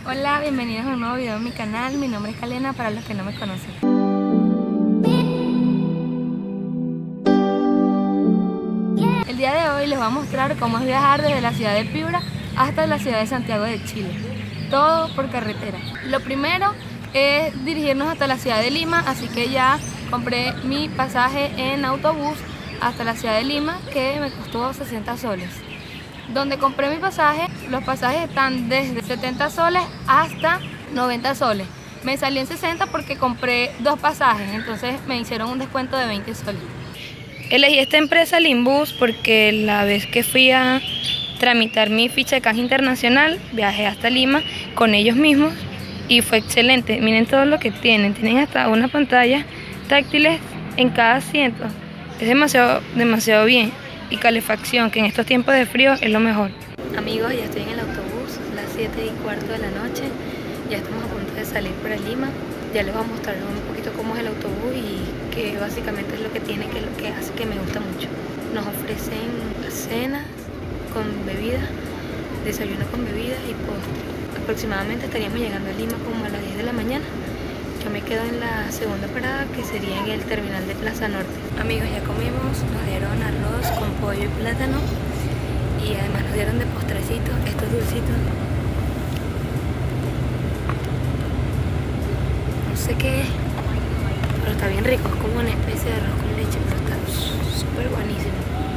Hola, bienvenidos a un nuevo video en mi canal. Mi nombre es Kalena para los que no me conocen. El día de hoy les voy a mostrar cómo es viajar desde la ciudad de Piura hasta la ciudad de Santiago de Chile. Todo por carretera. Lo primero es dirigirnos hasta la ciudad de Lima, así que ya compré mi pasaje en autobús hasta la ciudad de Lima, que me costó 60 soles. Donde compré mi pasaje, los pasajes están desde 70 soles hasta 90 soles. Me salió en 60 porque compré dos pasajes, entonces me hicieron un descuento de 20 soles. Elegí esta empresa Limbus porque la vez que fui a tramitar mi ficha de canje internacional, viajé hasta Lima con ellos mismos y fue excelente. Miren todo lo que tienen, tienen hasta una pantalla táctiles en cada asiento. Es demasiado bien. Y calefacción, que en estos tiempos de frío es lo mejor. Amigos, ya estoy en el autobús, las 7:15 de la noche. Ya estamos a punto de salir para Lima. Ya les voy a mostrar un poquito cómo es el autobús y que básicamente es lo que tiene, que es lo que hace que me gusta mucho. Nos ofrecen cena con bebidas, desayuno con bebidas y postre. Aproximadamente estaríamos llegando a Lima como a las 10 de la mañana. Yo me quedo en la segunda parada, que sería en el terminal de Plaza Norte. Amigos, ya comimos, nos dieron arroz con pollo y plátano y además nos dieron de postrecito estos dulcitos. No sé qué es, pero está bien rico, es como una especie de arroz con leche, pero está súper buenísimo.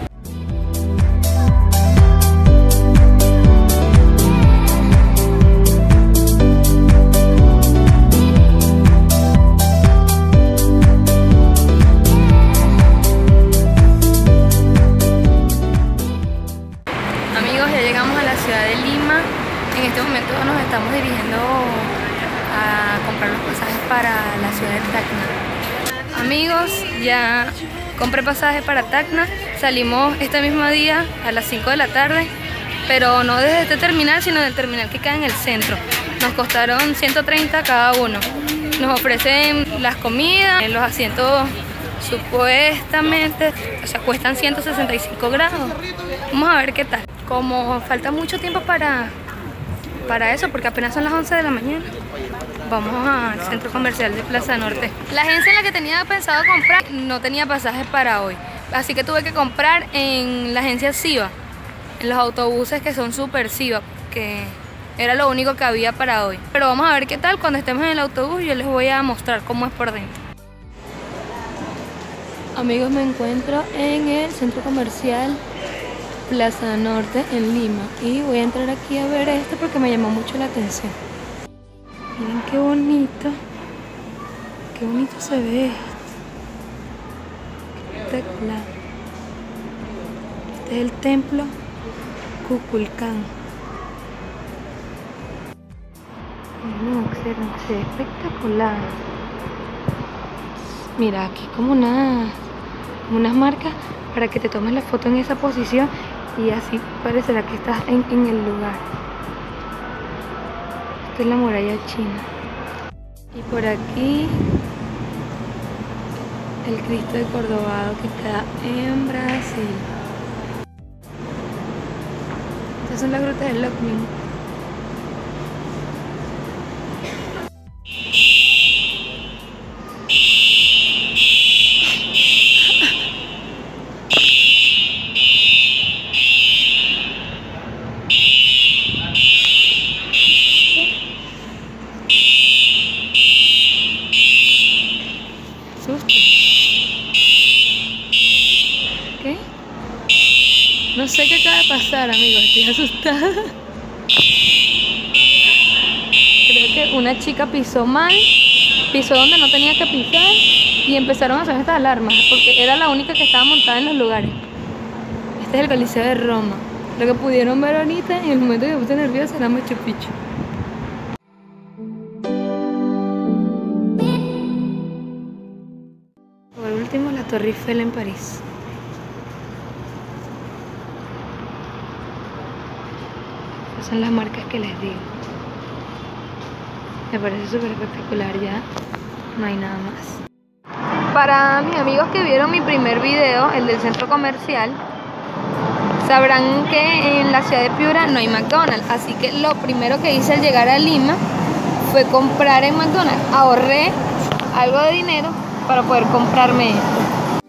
Ya llegamos a la ciudad de Lima. En este momento nos estamos dirigiendo a comprar los pasajes para la ciudad de Tacna. Amigos, ya compré pasajes para Tacna. Salimos este mismo día a las 5 de la tarde, pero no desde este terminal, sino del terminal que queda en el centro. Nos costaron 130 cada uno. Nos ofrecen las comidas, los asientos supuestamente, o sea, cuestan 165 grados. Vamos a ver qué tal. Como falta mucho tiempo para eso, porque apenas son las 11 de la mañana, vamos al centro comercial de Plaza Norte. La agencia en la que tenía pensado comprar no tenía pasajes para hoy, así que tuve que comprar en la agencia Siva, en los autobuses que son super Siva, que era lo único que había para hoy. Pero vamos a ver qué tal. Cuando estemos en el autobús yo les voy a mostrar cómo es por dentro. Amigos, me encuentro en el centro comercial Plaza Norte en Lima y voy a entrar aquí a ver esto porque me llamó mucho la atención. Miren qué bonito se ve esto. Qué espectacular. Este es el templo Kukulcán. Miren, observen, se ve espectacular. Mira, aquí como unas marcas para que te tomes la foto en esa posición y así parecerá que estás en el lugar. Esta es la muralla china. Y por aquí el Cristo de Corcovado, que está en Brasil. Estas son las grutas de Lockmin. ¿Qué? No sé qué acaba de pasar, amigos, estoy asustada. Creo que una chica pisó mal, pisó donde no tenía que pisar y empezaron a sonar estas alarmas porque era la única que estaba montada en los lugares. Este es el Coliseo de Roma. Lo que pudieron ver ahorita, en el momento que me puse nerviosa, era Machu Picchu. Por último, la Torre Eiffel en París. Estas son las marcas que les digo. Me parece súper espectacular, ya no hay nada más. Para mis amigos que vieron mi primer video, el del centro comercial, Sabrán que en la ciudad de Piura no hay McDonald's, así que lo primero que hice al llegar a Lima fue comprar en McDonald's. Ahorré algo de dinero para poder comprarme esto.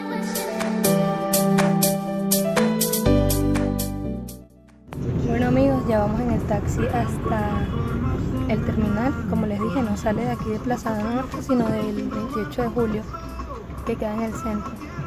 Bueno amigos, ya vamos en el taxi hasta el terminal. Como les dije, no sale de aquí de Plaza Norte, sino del 28 de julio, que queda en el centro.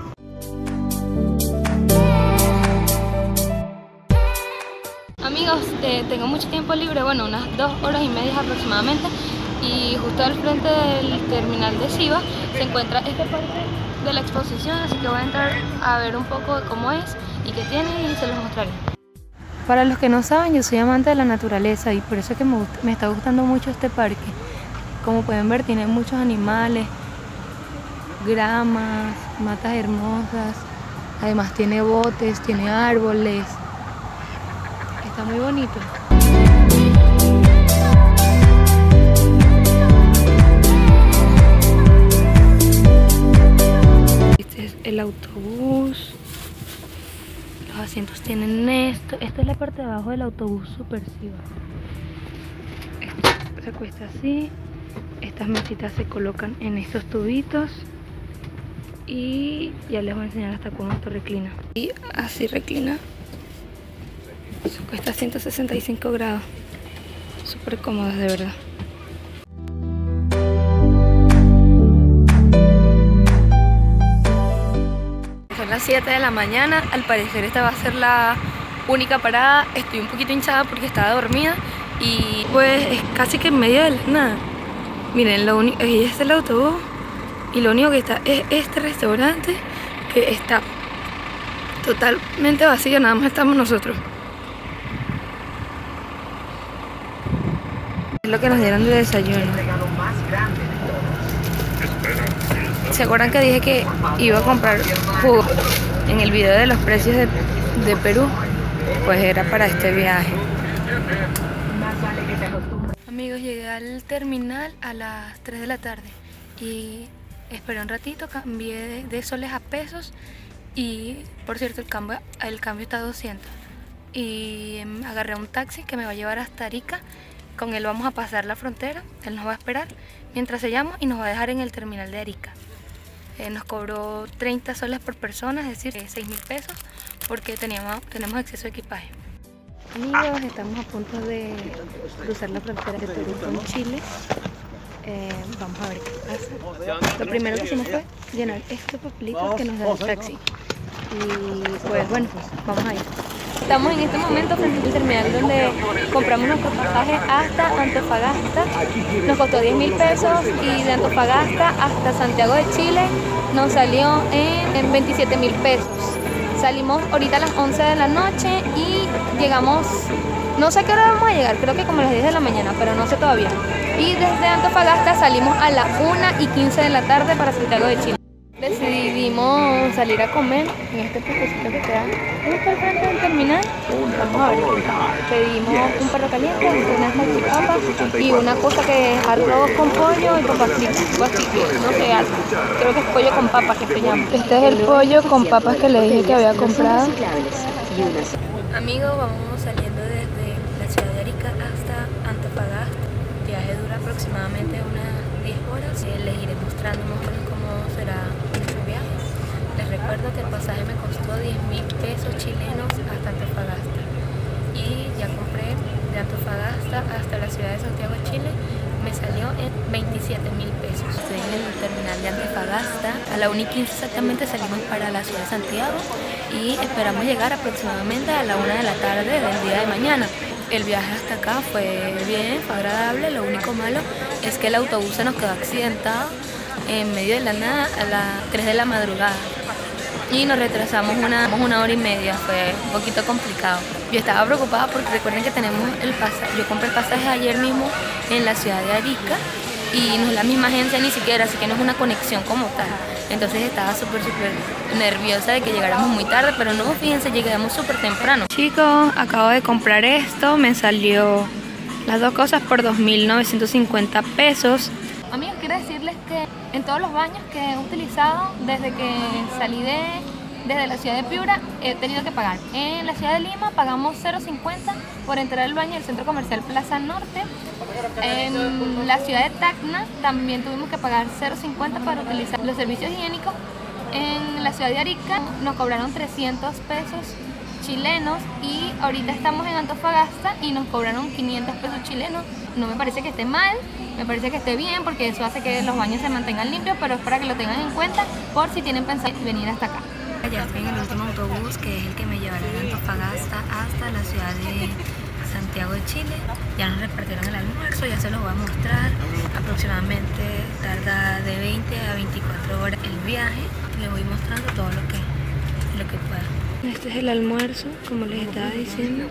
Amigos, tengo mucho tiempo libre, bueno, unas 2 horas y media aproximadamente, y justo al frente del terminal de Siva se encuentra esta parte de la exposición, así que voy a entrar a ver un poco de cómo es y qué tiene y se los mostraré. Para los que no saben, yo soy amante de la naturaleza y por eso es que me está gustando mucho este parque. Como pueden ver, tiene muchos animales, gramas, matas hermosas, además tiene botes, tiene árboles. Está muy bonito. Este es el autobús. Los asientos tienen esto. Esta es la parte de abajo del autobús Supersiva. Esto se acuesta así. Estas mesitas se colocan en estos tubitos. Y ya les voy a enseñar hasta cómo esto reclina. Y así reclina. Se cuesta 165 grados. Súper cómodas, de verdad. Son las 7 de la mañana. Al parecer esta va a ser la única parada. Estoy un poquito hinchada porque estaba dormida. Y pues es casi que en medio de la nada. Miren, lo único, ahí está el autobús. Y lo único que está es este restaurante, que está totalmente vacío. Nada más estamos nosotros. Es lo que nos dieron de desayuno. ¿Se acuerdan que dije que iba a comprar jugo en el video de los precios de Perú? Pues era para este viaje. Amigos, llegué al terminal a las 3 de la tarde y esperé un ratito, cambié de soles a pesos y por cierto el cambio está a 200. Y agarré un taxi que me va a llevar hasta Arica. Con él vamos a pasar la frontera, él nos va a esperar mientras sellamos y nos va a dejar en el terminal de Arica. Nos cobró 30 soles por persona, es decir, 6.000 pesos, porque tenemos exceso de equipaje. Amigos, estamos a punto de cruzar la frontera de Perú con Chile. Vamos a ver qué pasa. Lo primero que hicimos fue llenar estos papelitos que nos da el taxi. Y pues bueno, vamos a ir. Estamos en este momento frente al terminal donde compramos nuestro pasaje hasta Antofagasta. Nos costó 10.000 pesos y de Antofagasta hasta Santiago de Chile nos salió en 27.000 pesos. Salimos ahorita a las 11 de la noche y llegamos, no sé a qué hora vamos a llegar, creo que como a las 10 de la mañana, pero no sé todavía. Y desde Antofagasta salimos a las 1:15 de la tarde para Santiago de Chile. Decidimos salir a comer en este puestecito que queda justo al frente del terminal. Vamos a ver. Pedimos un perro caliente, unas salchipapas y una cosa que es arroz con pollo y papas fritas. No sé, creo que es pollo con papas que se llama. Este es el pollo con papas que le dije que había comprado. Amigos, vamos saliendo desde la ciudad de Arica hasta Antofagasta. El viaje dura aproximadamente unas 10 horas. Les iré mostrando más o menos cómo será nuestro viaje. Les recuerdo que el pasaje me costó 10.000 pesos chilenos hasta Antofagasta. Y ya compré de Antofagasta hasta la ciudad de Santiago de Chile. Me salió en 27.000 pesos. Estoy en el terminal de Antofagasta. A la 1:15 exactamente salimos para la ciudad de Santiago y esperamos llegar aproximadamente a la 1 de la tarde del día de mañana. El viaje hasta acá fue bien, fue agradable. Lo único malo es que el autobús se nos quedó accidentado en medio de la nada a las 3 de la madrugada. Y nos retrasamos una hora y media, fue un poquito complicado. Yo estaba preocupada porque recuerden que tenemos el pasaje, yo compré el pasaje ayer mismo en la ciudad de Arica y no es la misma agencia ni siquiera, así que no es una conexión como tal. Entonces estaba súper nerviosa de que llegáramos muy tarde, pero no, fíjense, llegamos súper temprano. Chicos, acabo de comprar esto, me salió las dos cosas por 2.950 pesos. Amigos, quiero decirles que en todos los baños que he utilizado desde que salí desde la ciudad de Piura he tenido que pagar. En la ciudad de Lima pagamos 0.50 por entrar al baño del centro comercial Plaza Norte. En la ciudad de Tacna también tuvimos que pagar 0.50 para utilizar los servicios higiénicos. En la ciudad de Arica nos cobraron 300 pesos chilenos y ahorita estamos en Antofagasta y nos cobraron 500 pesos chilenos. No me parece que esté mal, me parece que esté bien porque eso hace que los baños se mantengan limpios, pero es para que lo tengan en cuenta por si tienen pensado venir hasta acá. Ya estoy en el último autobús, que es el que me llevará de Antofagasta hasta la ciudad de Santiago de Chile. Ya nos repartieron el almuerzo, ya se los voy a mostrar. Aproximadamente tarda de 20 a 24 horas el viaje. Les voy mostrando todo lo que pueda. Este es el almuerzo, como les estaba diciendo.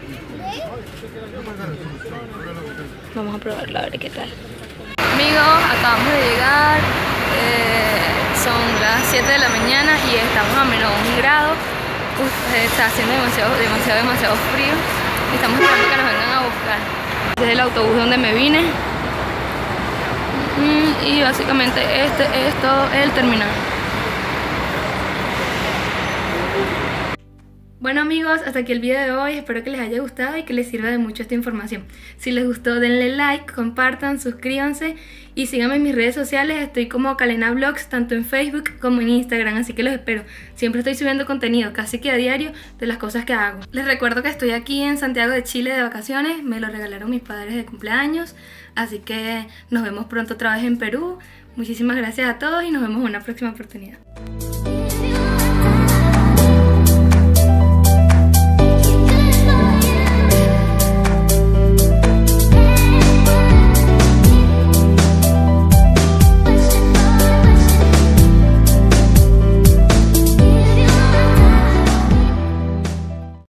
Vamos a probarlo a ver qué tal. Amigos, acabamos de llegar. Son las 7 de la mañana y estamos a menos 1 grado. Está haciendo demasiado frío. Estamos esperando que nos vengan a buscar. Este es el autobús donde me vine. Y básicamente este es todo el terminal. Bueno amigos, hasta aquí el video de hoy, espero que les haya gustado y que les sirva de mucho esta información. Si les gustó denle like, compartan, suscríbanse y síganme en mis redes sociales, estoy como Kalena Vlogs tanto en Facebook como en Instagram, así que los espero. Siempre estoy subiendo contenido casi que a diario de las cosas que hago. Les recuerdo que estoy aquí en Santiago de Chile de vacaciones, me lo regalaron mis padres de cumpleaños, así que nos vemos pronto otra vez en Perú. Muchísimas gracias a todos y nos vemos en una próxima oportunidad.